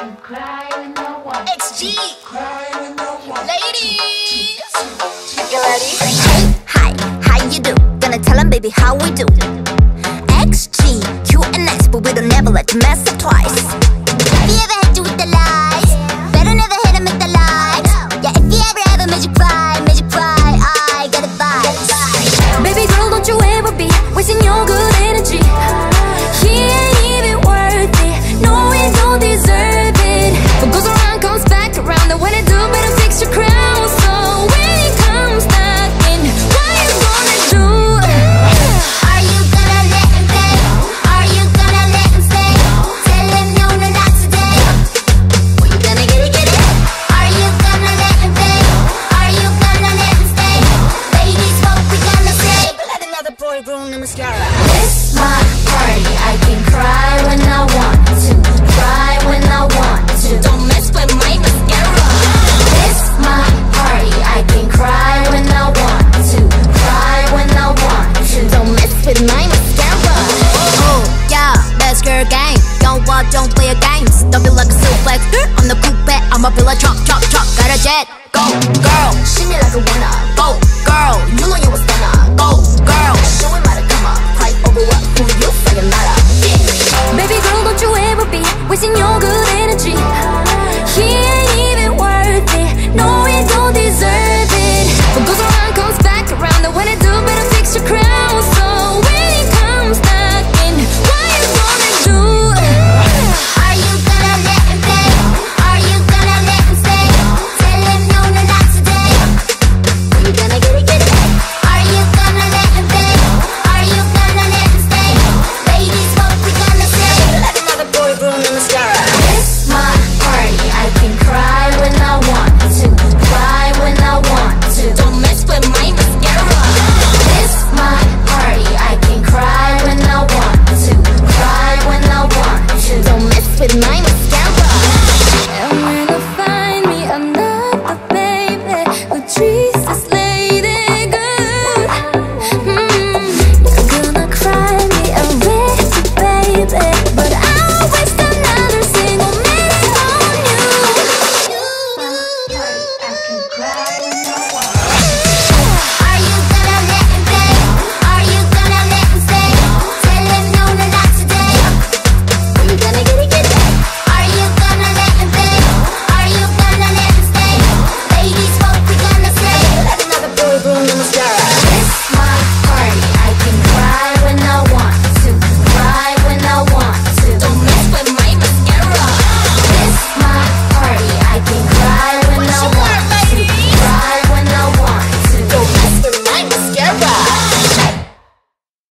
XG, ladies, you ready? Hey, hi, how you do? Gonna tell 'em, baby, how we do. XG, Q and X, but we don't never let you mess up twice. Have you ever